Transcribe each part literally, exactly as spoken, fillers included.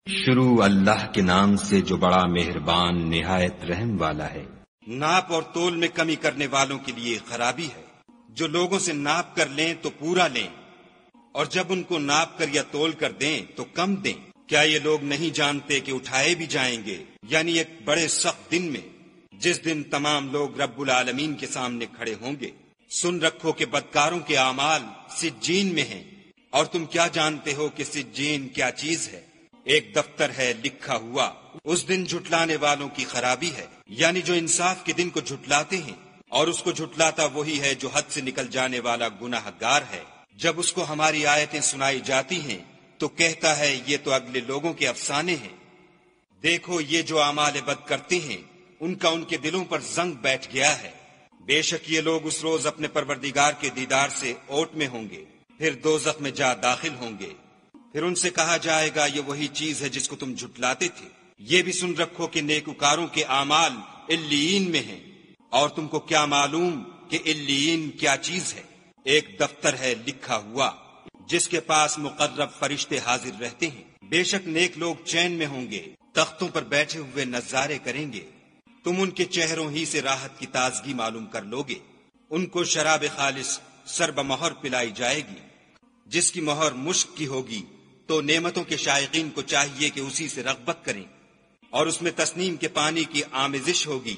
شروع اللہ کے نام سے جو بڑا مہربان نہایت رحم والا ہے۔ ناپ اور تول میں کمی کرنے والوں کے لیے خرابی ہے، جو لوگوں سے ناپ کر لیں تو پورا لیں، اور جب ان کو ناپ کر یا تول کر دیں تو کم دیں۔ کیا یہ لوگ نہیں جانتے کہ اٹھائے بھی جائیں گے، یعنی ایک بڑے سخت دن میں، جس دن تمام لوگ رب العالمین کے سامنے کھڑے ہوں گے۔ سن رکھو کہ بدکاروں کے اعمال سجین میں ہیں، اور تم کیا جانتے ہو کہ سجین کیا چیز ہے؟ ایک دفتر ہے لکھا ہوا۔ اس دن جھٹلانے والوں کی خرابی ہے، یعنی جو انصاف کے دن کو جھٹلاتے ہیں، اور اس کو جھٹلاتا وہی ہے جو حد سے نکل جانے والا گناہ گار ہے۔ جب اس کو ہماری آیتیں سنائی جاتی ہیں تو کہتا ہے یہ تو اگلے لوگوں کے افسانے ہیں۔ دیکھو یہ جو اعمال بد کرتے ہیں ان کا ان کے دلوں پر زنگ بیٹھ گیا ہے۔ بے شک یہ لوگ اس روز اپنے پروردگار کے دیدار سے اوٹ میں ہوں گے، پھر دوزخ میں جا داخل ہوں گے۔ پھر ان سے کہا جائے گا یہ وہی چیز ہے جس کو تم جھٹلاتے تھے۔ یہ بھی سن رکھو کہ نیکوکاروں کے اعمال علیین میں ہیں، اور تم کو کیا معلوم کہ علیین کیا چیز ہے؟ ایک دفتر ہے لکھا ہوا جس کے پاس مقرب فرشتے حاضر رہتے ہیں۔ بے شک نیک لوگ چین میں ہوں گے، تختوں پر بیٹھے ہوئے نظارے کریں گے۔ تم ان کے چہروں ہی سے راحت کی تازگی معلوم کر لوگے۔ ان کو شراب خالص سرب مہر پلائی جائے گی، جس کی مہر مشک کی ہوگی، تو نعمتوں کے شائقین کو چاہیے کہ اسی سے رغبت کریں، اور اس میں تسنیم کے پانی کی آمیزش ہوگی۔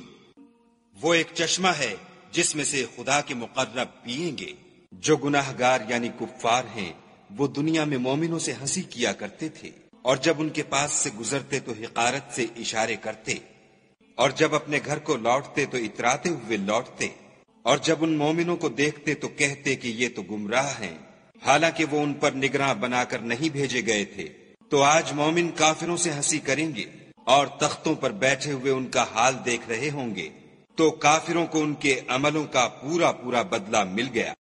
وہ ایک چشمہ ہے جس میں سے خدا کے مقرب پئیں گے۔ جو گناہ گار یعنی کفار ہیں وہ دنیا میں مومنوں سے ہنسی کیا کرتے تھے، اور جب ان کے پاس سے گزرتے تو حقارت سے اشارے کرتے، اور جب اپنے گھر کو لوٹتے تو اتراتے ہوئے لوٹتے، اور جب ان مومنوں کو دیکھتے تو کہتے کہ یہ تو گمراہ ہیں، حالانکہ وہ ان پر نگراں بنا کر نہیں بھیجے گئے تھے۔ تو آج مومن کافروں سے ہنسی کریں گے، اور تختوں پر بیٹھے ہوئے ان کا حال دیکھ رہے ہوں گے، تو کافروں کو ان کے عملوں کا پورا پورا بدلہ مل گیا۔